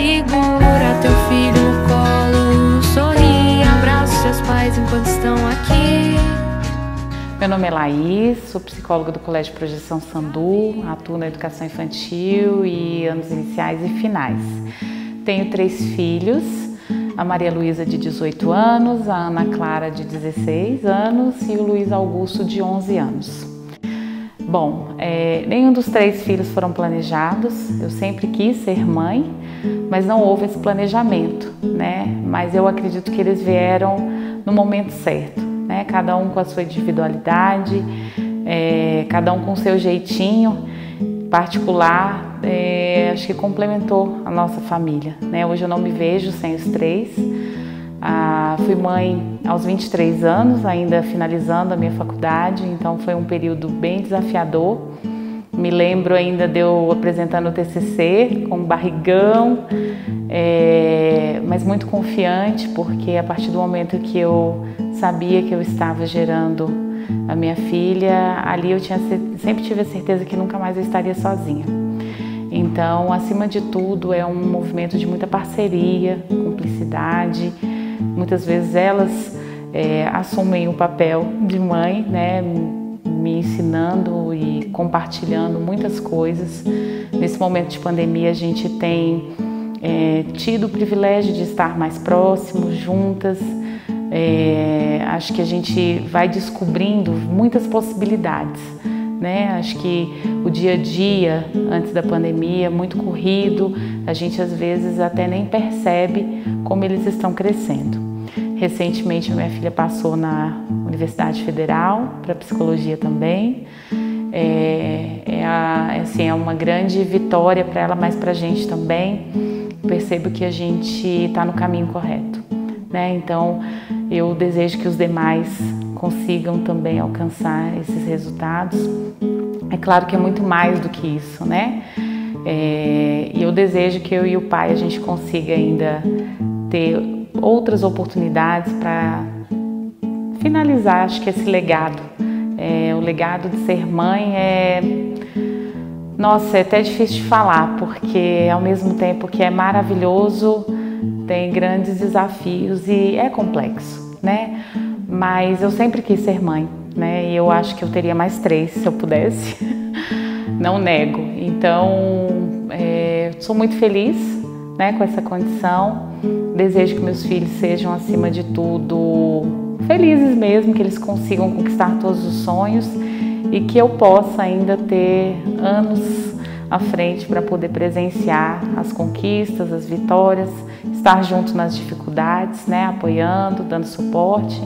Segura teu filho no colo, sorri, abraça seus pais enquanto estão aqui. Meu nome é Laís, sou psicóloga do Colégio Projeção Sandu, atuo na educação infantil e anos iniciais e finais. Tenho 3 filhos, a Maria Luísa de 18 anos, a Ana Clara de 16 anos e o Luiz Augusto de 11 anos. Bom, nenhum dos 3 filhos foram planejados, eu sempre quis ser mãe, mas não houve esse planejamento, né? Mas eu acredito que eles vieram no momento certo, né? Cada um com a sua individualidade, cada um com o seu jeitinho particular, acho que complementou a nossa família, né? Hoje eu não me vejo sem os 3. Fui mãe aos 23 anos, ainda finalizando a minha faculdade, então foi um período bem desafiador. Me lembro ainda de eu apresentando o TCC com um barrigão, mas muito confiante, porque a partir do momento que eu sabia que eu estava gerando a minha filha, ali eu sempre tive a certeza que nunca mais eu estaria sozinha. Então, acima de tudo, é um movimento de muita parceria, cumplicidade. Muitas vezes elas assumem o papel de mãe, né, me ensinando e compartilhando muitas coisas. Nesse momento de pandemia a gente tem tido o privilégio de estar mais próximos, juntas. Acho que a gente vai descobrindo muitas possibilidades, né? Acho que o dia a dia antes da pandemia é muito corrido, a gente às vezes até nem percebe como eles estão crescendo. Recentemente a minha filha passou na Universidade Federal para psicologia também. É uma grande vitória para ela, mas para a gente também. Percebo que a gente está no caminho correto, né? Então eu desejo que os demais consigam também alcançar esses resultados. É claro que é muito mais do que isso, né? E eu desejo que eu e o pai a gente consiga ainda ter outras oportunidades para finalizar, acho que esse legado. O legado de ser mãe nossa, é até difícil de falar, porque ao mesmo tempo que é maravilhoso, tem grandes desafios e é complexo, né? Mas eu sempre quis ser mãe, né? E eu acho que eu teria mais 3 se eu pudesse, não nego. Então, sou muito feliz, né, com essa condição. Desejo que meus filhos sejam, acima de tudo, felizes mesmo, que eles consigam conquistar todos os sonhos e que eu possa ainda ter anos à frente para poder presenciar as conquistas, as vitórias, estar junto nas dificuldades, né, apoiando, dando suporte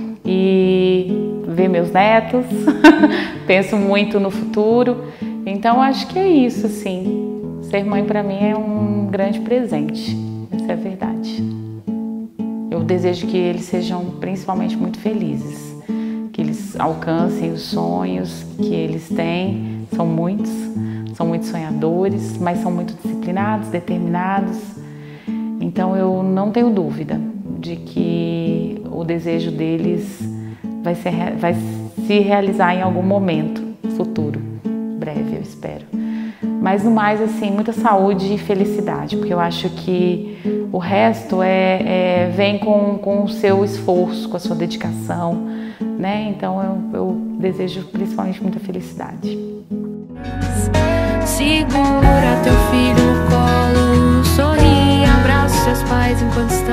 e ver meus netos. Penso muito no futuro, então acho que é isso, assim. Ser mãe para mim é um grande presente, essa é a verdade. Eu desejo que eles sejam principalmente muito felizes, que eles alcancem os sonhos que eles têm. São muitos sonhadores, mas são muito disciplinados, determinados. Então eu não tenho dúvida de que o desejo deles vai se realizar em algum momento futuro, breve, eu espero. Mas no mais, assim, muita saúde e felicidade, porque eu acho que o resto vem com o seu esforço, com a sua dedicação, né? Então eu desejo principalmente muita felicidade. Segura teu filho no colo, sorri, abraça seus pais enquanto estão